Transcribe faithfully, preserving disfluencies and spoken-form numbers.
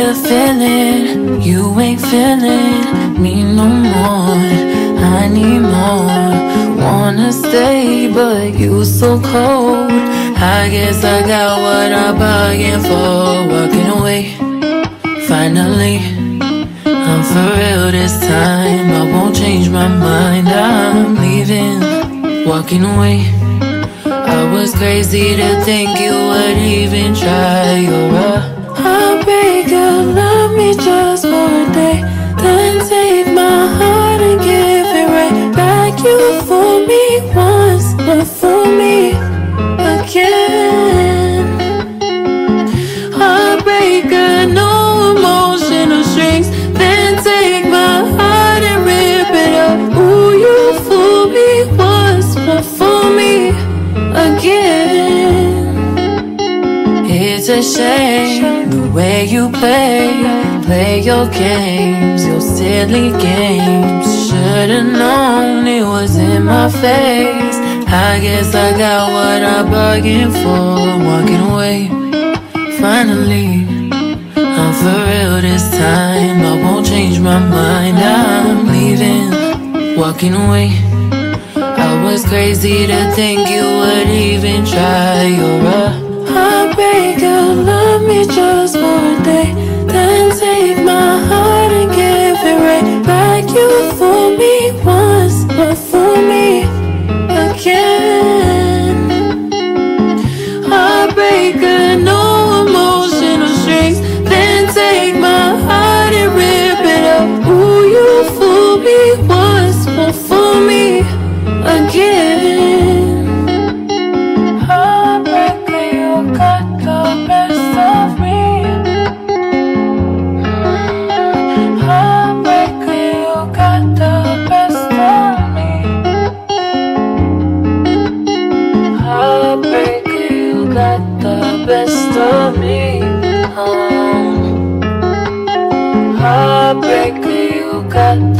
a feeling you ain't feeling me no more. I need more. Wanna stay, but you so cold. I guess I got what I bargained for. Walking away, finally. I'm for real this time. I won't change my mind. I'm leaving, walking away. I was crazy to think you would even try. You're a heartbreaker, love me just for a day, then take my heart and give it right back. You fool me once, but fool me again. Heartbreaker, no emotional strings, then take my heart and rip it up. Ooh, you fool me once, but fool me again. It's a shame the way you play, play your games, your silly games. Should've known it was in my face. I guess I got what I bargained for. Walking away, finally. I'm for real this time. I won't change my mind. I'm leaving, walking away. I was crazy to think you would even try. You're a heartbreaker, love me just for a day, then take my heart and give it right back. You fool me once, but fool me again. Heartbreaker, no emotional strings, then take my heart and rip it up. Ooh, you fool me once, but fool me again. Heartbreaker, you got the best of me. Heartbreaker, you got the best of me. Heartbreaker, you got the best of me. Um, heartbreaker, you got